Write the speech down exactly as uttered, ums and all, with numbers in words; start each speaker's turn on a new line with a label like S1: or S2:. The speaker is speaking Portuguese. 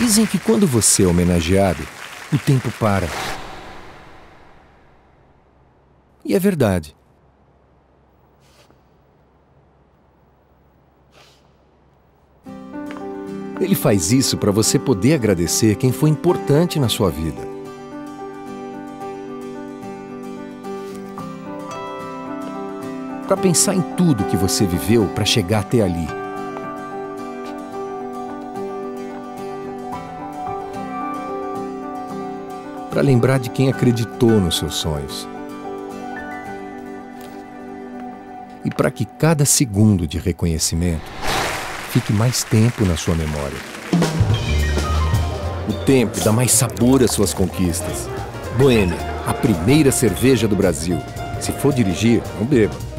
S1: Dizem que quando você é homenageado, o tempo para. E é verdade. Ele faz isso para você poder agradecer quem foi importante na sua vida. Para pensar em tudo que você viveu para chegar até ali. Para lembrar de quem acreditou nos seus sonhos. E para que cada segundo de reconhecimento fique mais tempo na sua memória. O tempo dá mais sabor às suas conquistas. Boêmia, a primeira cerveja do Brasil. Se for dirigir, não beba.